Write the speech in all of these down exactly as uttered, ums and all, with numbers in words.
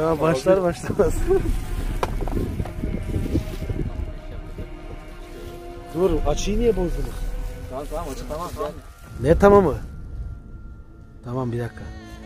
Daha başlar başlamaz. Dur, açıyı niye bozdunuz? Tamam tamam açı tamam tamam. Ne tamamı? Tamam, bir dakika.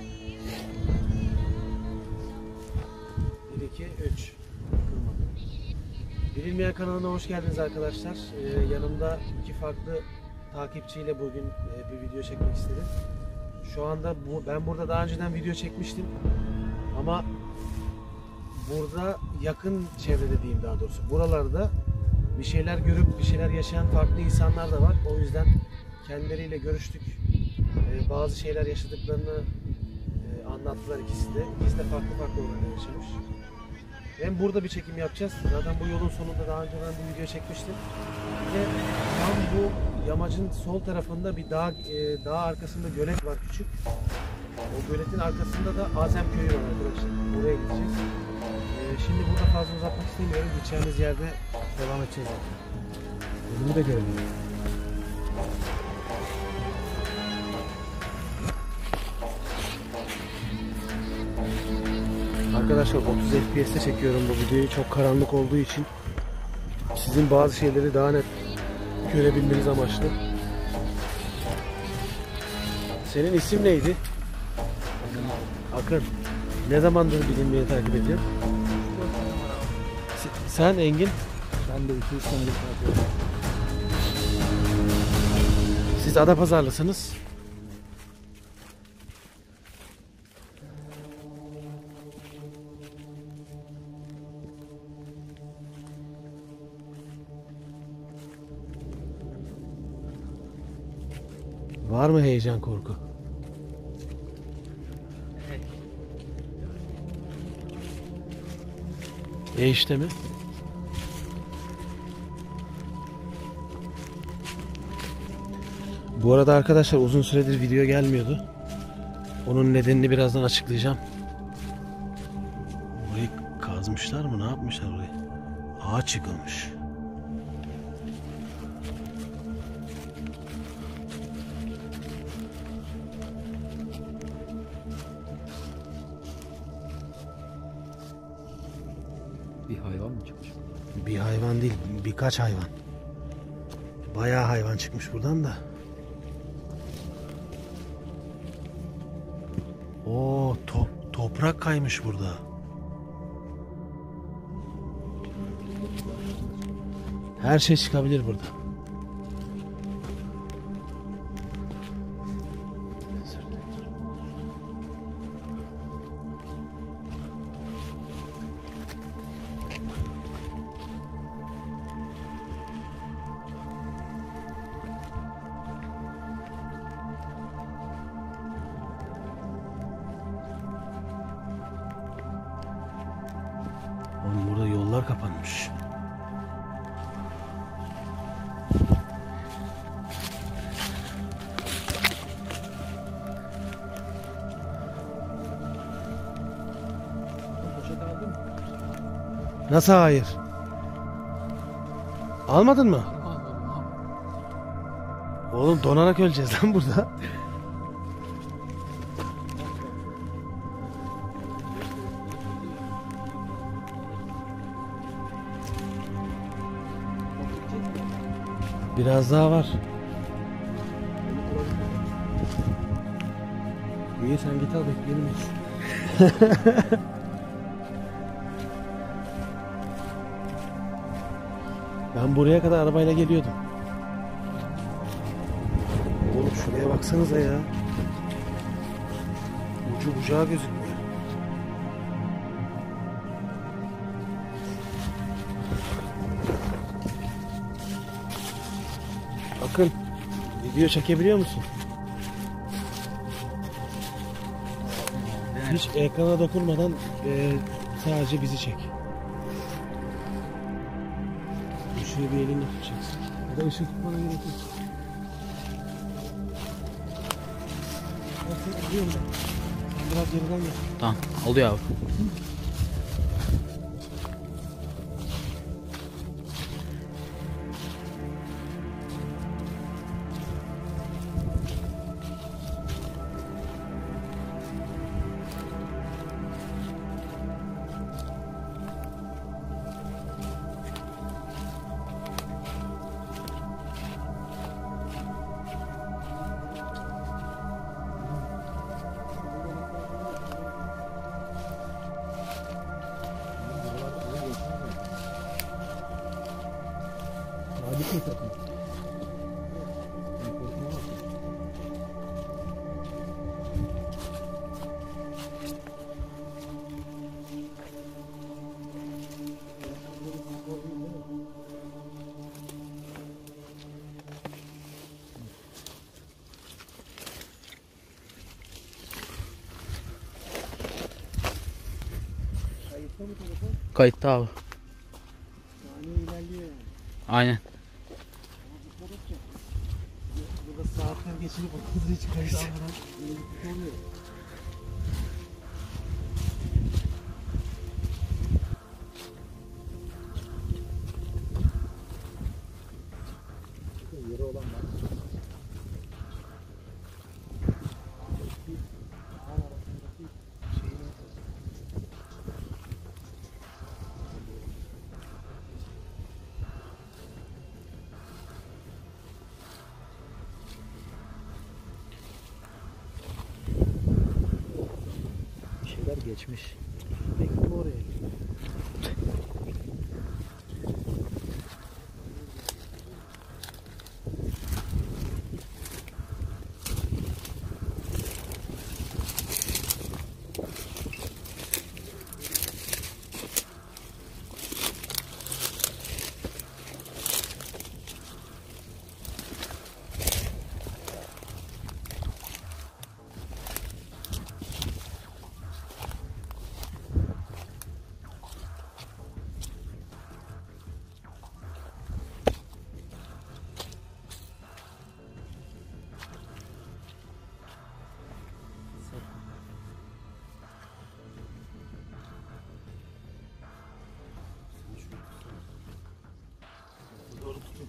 bir iki üç. Bilinmeyen kanalına hoş geldiniz arkadaşlar. Ee, yanımda iki farklı takipçiyle bugün e, bir video çekmek istedim. Şu anda bu, ben burada daha önceden video çekmiştim. Ama burada yakın çevrede diyeyim, daha doğrusu buralarda bir şeyler görüp bir şeyler yaşayan farklı insanlar da var. O yüzden kendileriyle görüştük. Ee, bazı şeyler yaşadıklarını e, anlattılar ikisi de. İkisi de farklı farklı olaylar yaşamış. Hem burada bir çekim yapacağız. Zaten bu yolun sonunda daha önce ben bir video çekmiştim. Bir de tam bu yamacın sol tarafında bir dağ, e, dağ arkasında gölet var, küçük. O göletin arkasında da Azem köyü var arkadaşlar. Oraya gideceğiz. E, şimdi burada fazla uzatmak istemiyorum. Gideceğimiz yerde devam edeceğiz. Bunu da görelim. Arkadaşlar otuz F P S'te çekiyorum bu videoyu. Çok karanlık olduğu için sizin bazı şeyleri daha net görebilmeniz amaçlı. Senin isim neydi? Akın. Ne zamandır bilinmeyi takip ediyorsun? Sen Engin? Ben de iki üç senedir takip ediyorum. Siz Adapazarlısınız. Var mı heyecan, korku? E işte mi? Bu arada arkadaşlar uzun süredir video gelmiyordu. Onun nedenini birazdan açıklayacağım. Burayı kazmışlar mı? Ne yapmışlar burayı? Ağaç yıkılmış. Bir hayvan mı çıkmış? Bir hayvan değil, birkaç hayvan. Bayağı hayvan çıkmış buradan da. Oo, top, toprak kaymış burada. Her şey çıkabilir burada. Burada yollar kapanmış. Nasıl hayır? Almadın mı? Oğlum donarak öleceğiz lan burada. Biraz daha var. İyi, sen git al, bekleyelim biz. Ben buraya kadar arabayla geliyordum. Oğlum şuraya baksanıza ya. Ucu bucağı gözükmüyor. Bakın, video çekebiliyor musun? Hiç ekrana dokunmadan e, sadece bizi çek. Şuraya bir elinle tutacaksın. Ya da ışık tutmana gerek yok. Nasıl gidiyorum ben? Sen biraz geriden gel. Tamam, oluyor abi. Kayıtta mı telefon? Kayıtta abi. Saniye ilerliyor yani. Aynen. Burada saatler geçirip otuz hiç kayıt almadan bir oluyor. Yeri olan var. Bir şeyler geçmiş. Bekle oraya. Doğru tutun.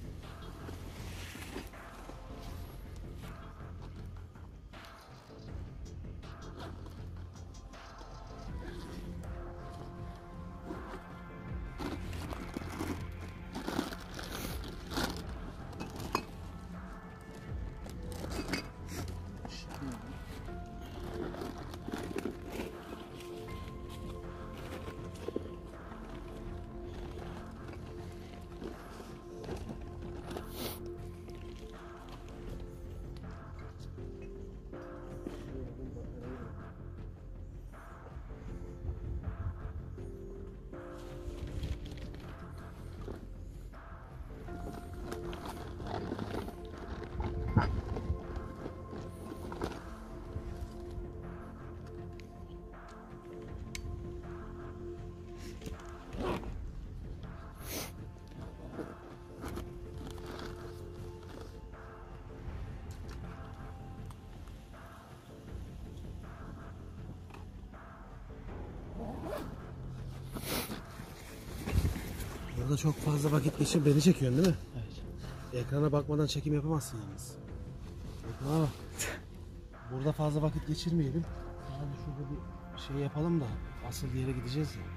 Burada çok fazla vakit geçir, beni çekiyorsun değil mi? Evet. Ekrana bakmadan çekim yapamazsın yalnız. Ekrana bak. Burada fazla vakit geçirmeyelim. Sadece şurada bir şey yapalım da asıl bir yere gideceğiz ya.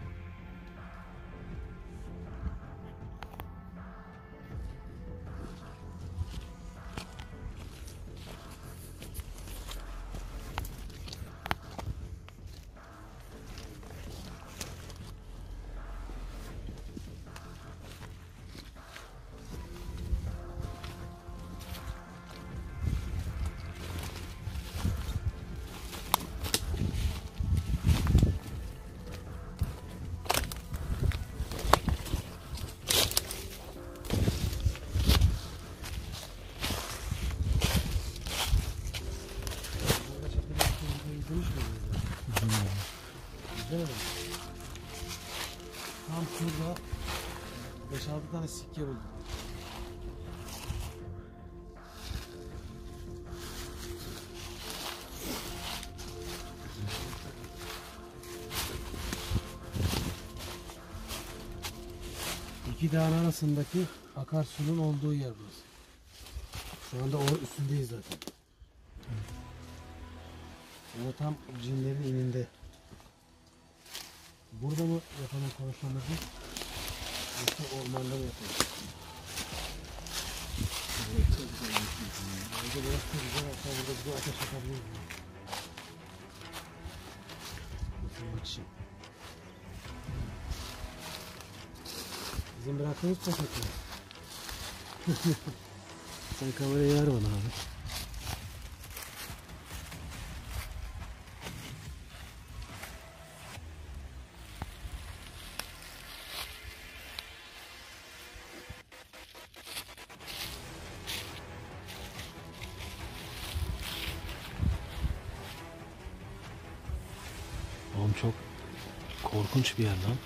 Tam şurada beş altı tane sikke buldum. İki dağın arasındaki akarsunun olduğu yer burası. Şu anda o üstündeyiz zaten. O tam cinlerin ininde. Burada mı yapalım konuşmamızı? Yoksa ormanda mı yapalım? Burada çok güzel. Hatta burada bir ateş yapabiliriz. Oturmak için. Bizim bıraktığımız poşetler. Sen kamerayı ver bana abi. Oğlum çok korkunç bir yer lan.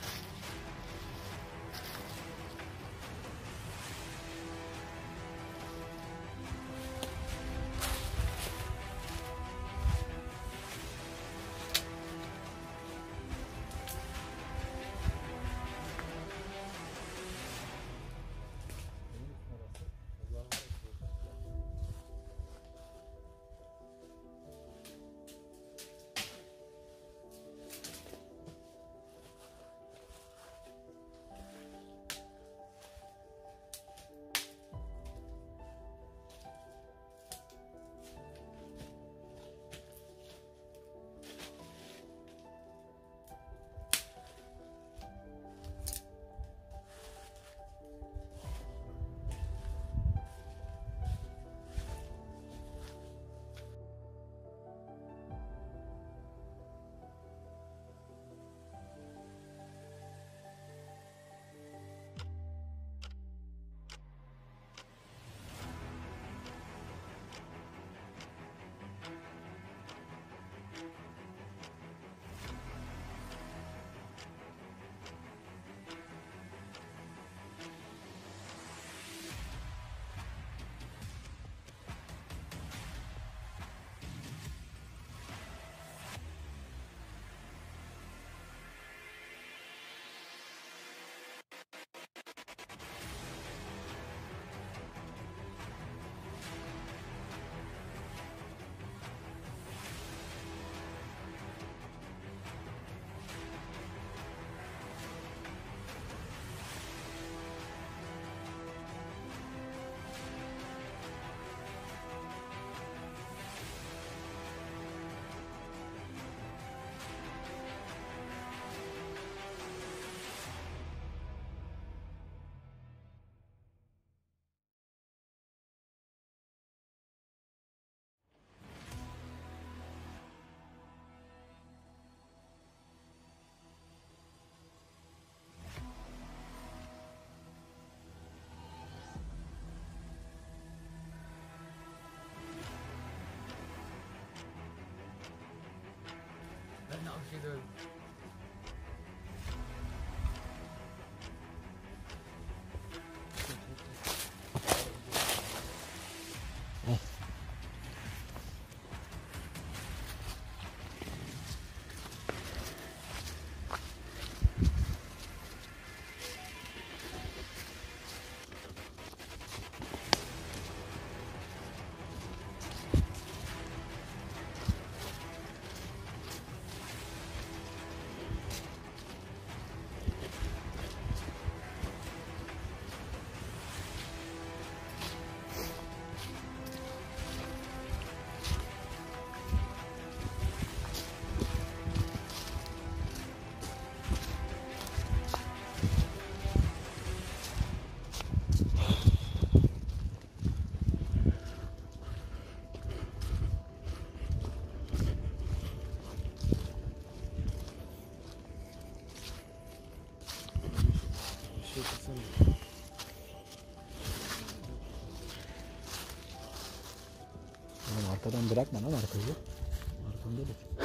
Oğlum arkadan bırakma lan arkayı. Arkamda da.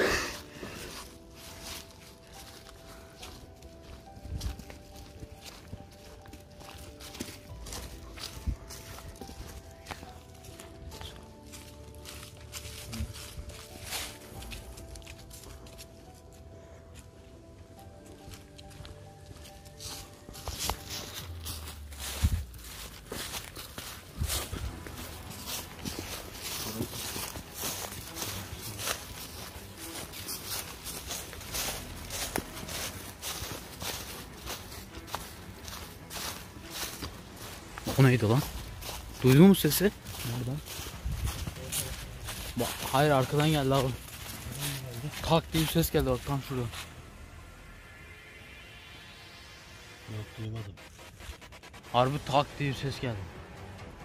O neydi lan? Duydun mu sesi? Nereden? Bak, hayır arkadan geldi abi. Tak diye bir ses geldi bak tam şurada. Yok duymadım. Harbi tak diye bir ses geldi.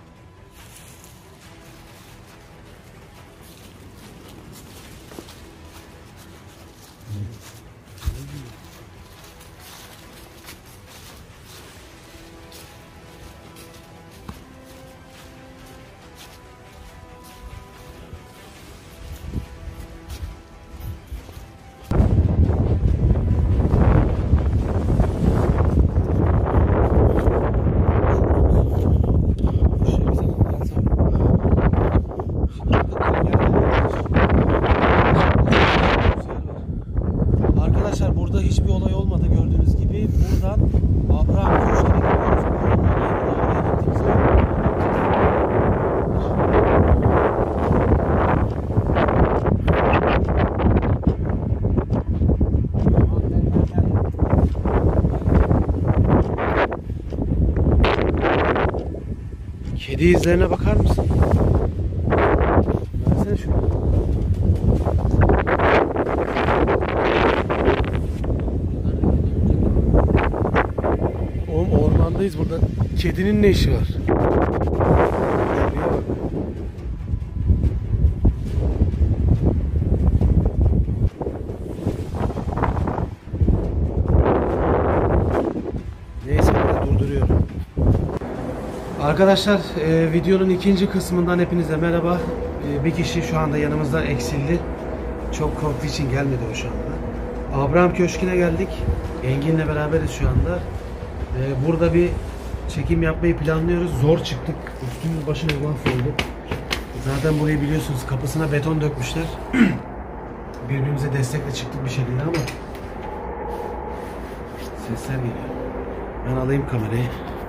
buradan Abraham Köşkü'ne gidiyoruz. Oraya gittiğimiz zaman. Kedi izlerine bakar mısın? Versene şunu. Oğlum ormandayız burada. Kedinin ne işi var? Şuraya bak. Neyse burada durduruyorum. Arkadaşlar e, videonun ikinci kısmından hepinize merhaba. E, bir kişi şu anda yanımızdan eksildi. Çok korktuğu için gelmedi o şu anda. Abraham Köşkü'ne geldik. Engin'le beraberiz şu anda. E, burada bir çekim yapmayı planlıyoruz. Zor çıktık. Üstümüz başımız mahvoldu. Zaten burayı biliyorsunuz, kapısına beton dökmüşler. Birbirimize destekle çıktık bir şekilde ama sesler geliyor. Ben alayım kamerayı.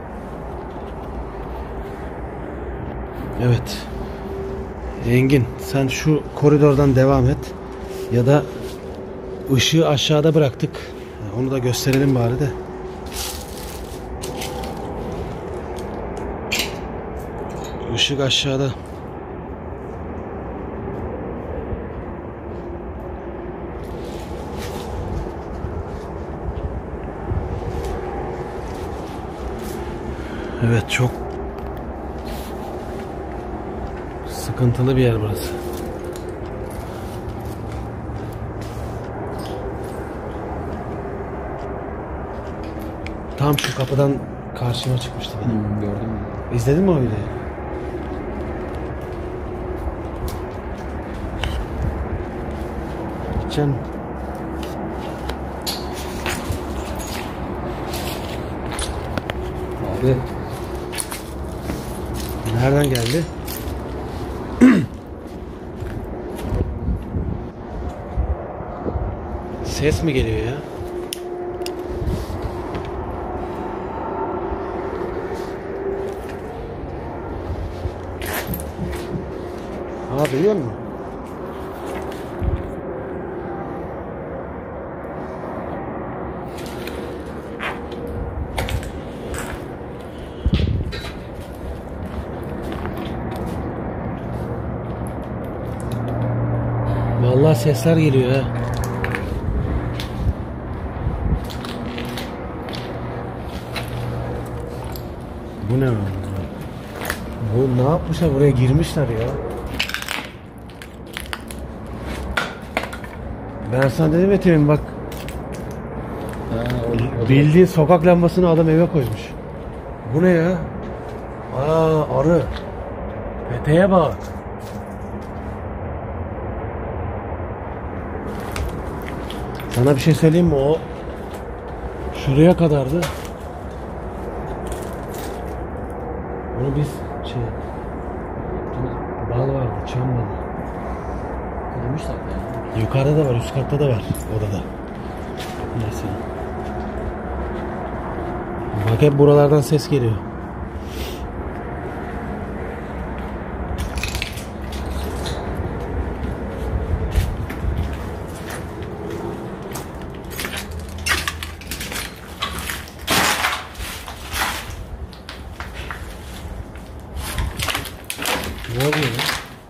Evet. Engin, sen şu koridordan devam et. Ya da ışığı aşağıda bıraktık. Onu da gösterelim bari de. Işık aşağıda. Evet, çok sıkıntılı bir yer burası. Tam şu kapıdan karşıma çıkmıştı benim. Hmm, gördün mü? İzledin mi o videoyu? Gideceksin. Abi. Nereden geldi? Ses mi geliyor ya? Aa, duyuyor musun? Vallahi sesler geliyor ha. Bu ne? Bu ne yapmışlar? Buraya girmişler ya. Ben sana dedim ya Temin, bak. Ha, o, o Bildiğin sokak lambasını adam eve koymuş. Bu ne ya? Aa, arı. Peteğe bak. Sana bir şey söyleyeyim mi? O şuraya kadardı. Onu biz şey, bal vardı, çam balı. kırmışlar ya. Yukarıda da var, üst katta da var odada. Neyse. Bak, hep buralardan ses geliyor. Ne oluyor ya?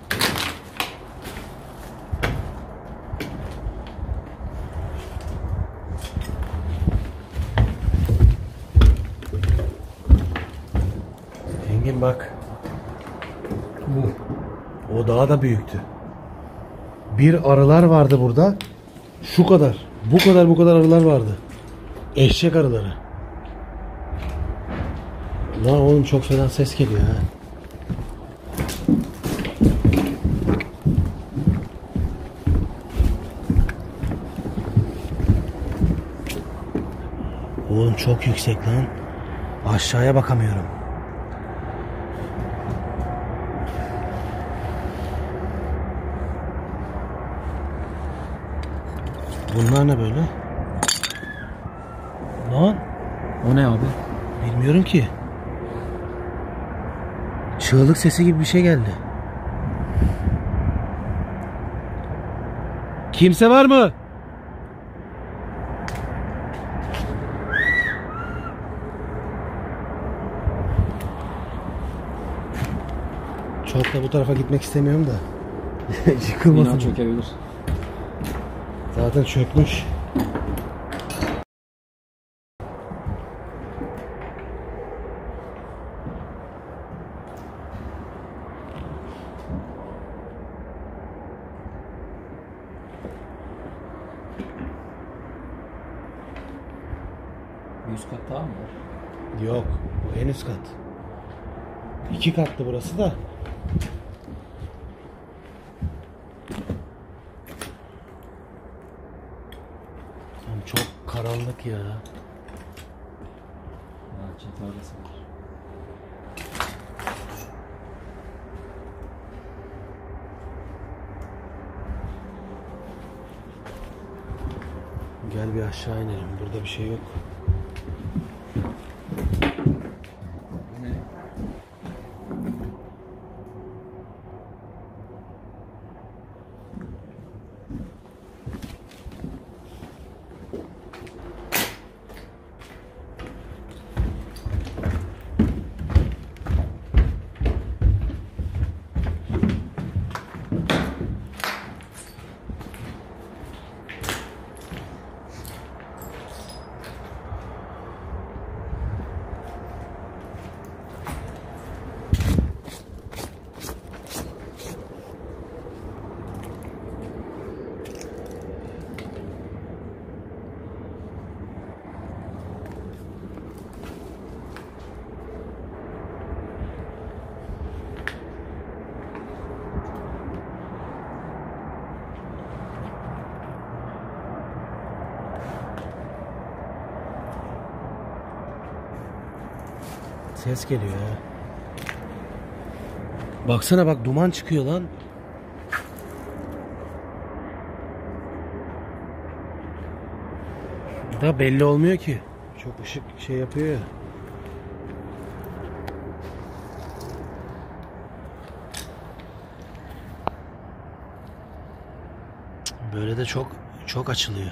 Engin bak. Bu. O daha da büyüktü. Bir arılar vardı burada. Şu kadar. Bu kadar bu kadar arılar vardı. Eşek arıları. Lan oğlum, çok fena ses geliyor ha. Oğlum çok yüksek lan. Aşağıya bakamıyorum. Bunlar ne böyle? Lan O ne abi? Bilmiyorum ki. Çığlık sesi gibi bir şey geldi. Kimse var mı? Çok da bu tarafa gitmek istemiyorum da. Yıkılmasın. İnan çökebilir. Zaten çökmüş. Bir üst kat daha mı var? Yok. Bu en üst kat. İki katlı burası da. Oğlum çok karanlık ya. Ha, çatı arası var. Gel bir aşağı inelim. Burada bir şey yok. Bu ne? Ses geliyor ya. Baksana bak, duman çıkıyor lan. Da belli olmuyor ki. Çok ışık şey yapıyor ya. Böyle de çok çok açılıyor.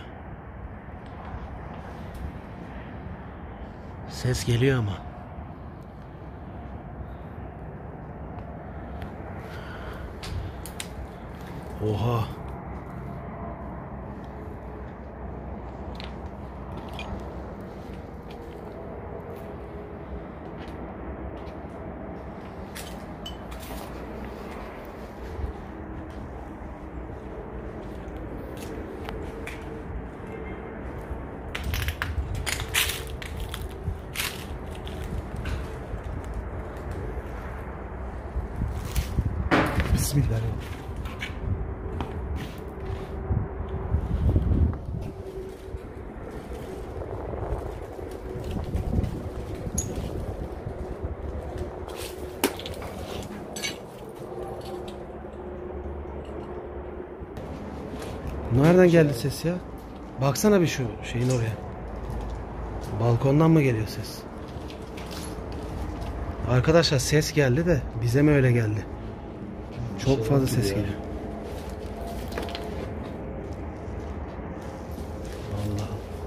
Ses geliyor ama. Oha. Bismillahirrahmanirrahim. Nereden geldi ses ya? Baksana bir şu şeyin oraya. Balkondan mı geliyor ses? Arkadaşlar ses geldi de bize mi öyle geldi? Çok fazla ses geliyor. Allah.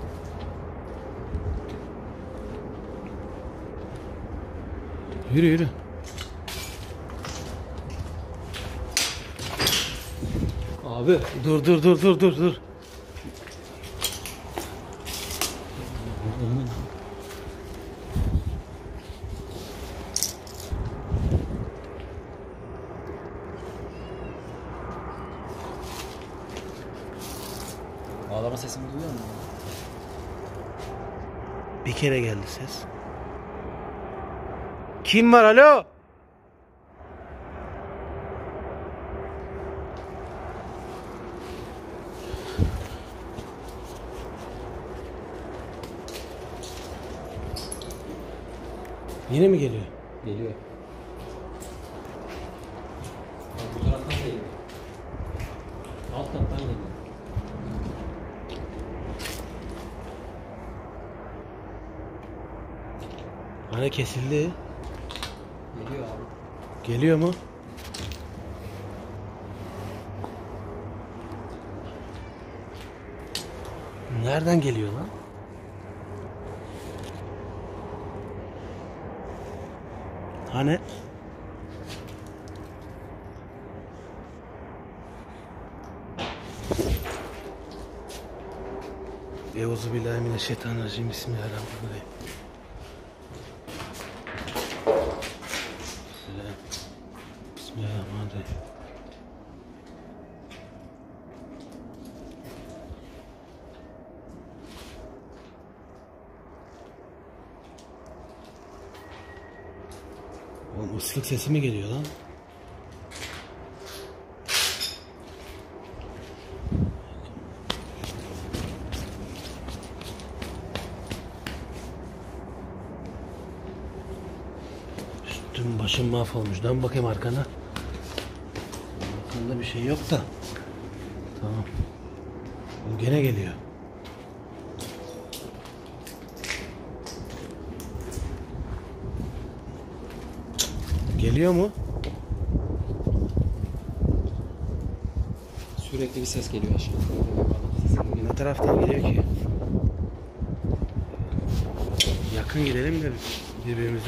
Yürü yürü. Abi. Dur dur dur dur dur dur. Ağlama sesini duyuyor musun? Bir kere geldi ses. Kim var, alo? Yine mi geliyor? Geliyor. Bak, bu taraftan da geliyor. Alt kattan geliyor. Hani kesildi. Geliyor abi. Geliyor mu? Nereden geliyor lan? Hani? Euzubillahimineşşeytanirracim. Bismillahirrahmanirrahim. Bismillahirrahmanirrahim. Oğlum ıslık sesi mi geliyor lan? Üstüm başım mahvolmuş. Dön bakayım arkana. Arkanda bir şey yok da. Tamam. O gene geliyor. Geliyor mu? Sürekli bir ses geliyor aşağıdan. Ne taraftan geliyor ki? Yakın gidelim de birbirimize.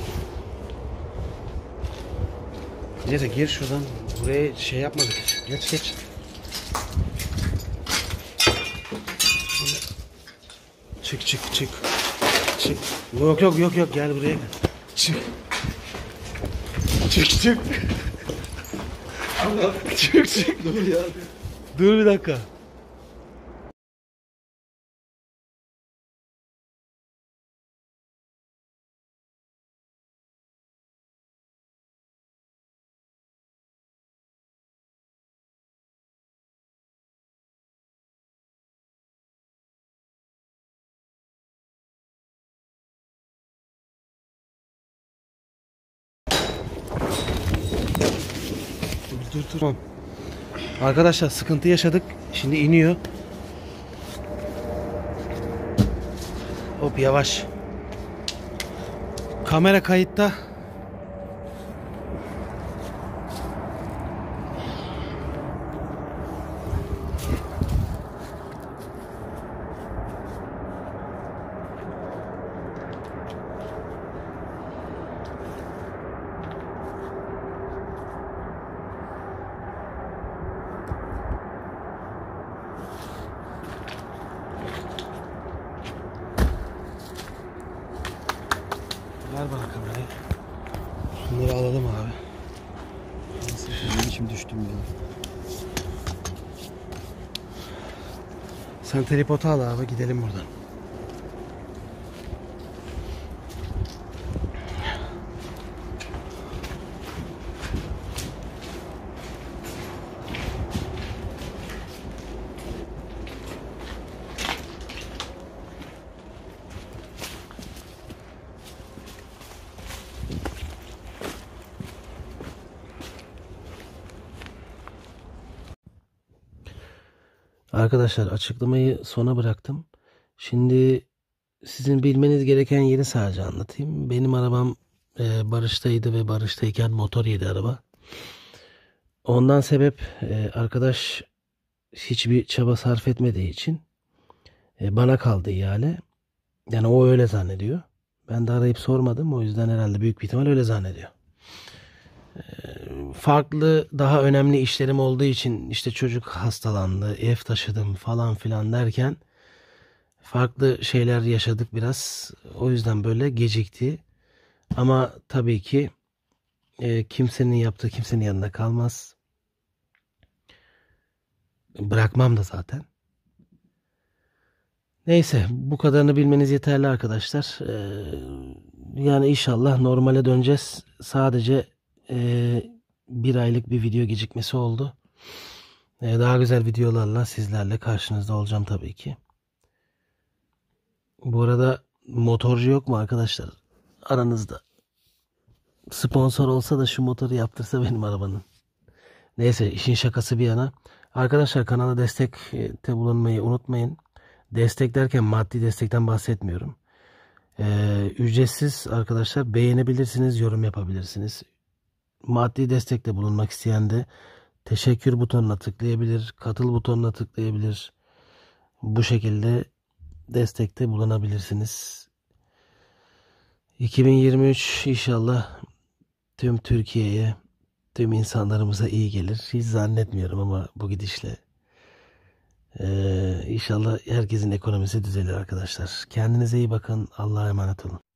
Neyse gir şuradan. Buraya şey yapmadık. Geç geç. Çık çık çık. Çık. Yok yok yok yok gel buraya. Çık. Çık çık. Çık çık. Dur ya. Dur bir dakika. Dur dur dur. Tamam. Arkadaşlar sıkıntı yaşadık. Şimdi iniyor. Hop yavaş. Kamera kayıtta. Ver bana kamerayı. Şunları alalım abi. Benim içim düştüm ya. Sen tripodu al abi, gidelim buradan. Arkadaşlar açıklamayı sona bıraktım. Şimdi sizin bilmeniz gereken yeri sadece anlatayım. Benim arabam e, Barış'taydı ve Barış'tayken motor yedi araba. Ondan sebep e, arkadaş hiçbir çaba sarf etmediği için e, bana kaldı ihale. Yani o öyle zannediyor. Ben de arayıp sormadım. O yüzden herhalde büyük bir ihtimal öyle zannediyor. Farklı daha önemli işlerim olduğu için işte çocuk hastalandı, ev taşıdım falan filan derken farklı şeyler yaşadık biraz. O yüzden böyle gecikti. Ama tabii ki e, kimsenin yaptığı kimsenin yanında kalmaz. Bırakmam da zaten. Neyse bu kadarını bilmeniz yeterli arkadaşlar. Ee, yani inşallah normale döneceğiz. Sadece e, bir aylık bir video gecikmesi oldu. Ee, daha güzel videolarla sizlerle karşınızda olacağım tabii ki. Bu arada motorcu yok mu arkadaşlar aranızda? Sponsor olsa da şu motoru yaptırsa benim arabanın. Neyse işin şakası bir yana. Arkadaşlar kanala destekte bulunmayı unutmayın. Destek derken maddi destekten bahsetmiyorum. Ee, ücretsiz arkadaşlar, beğenebilirsiniz, yorum yapabilirsiniz. Maddi destekte bulunmak isteyen de teşekkür butonuna tıklayabilir, katıl butonuna tıklayabilir. Bu şekilde destekte bulunabilirsiniz. iki bin yirmi üç inşallah tüm Türkiye'ye, tüm insanlarımıza iyi gelir. Hiç zannetmiyorum ama bu gidişle. Ee, inşallah herkesin ekonomisi düzelir arkadaşlar. Kendinize iyi bakın. Allah'a emanet olun.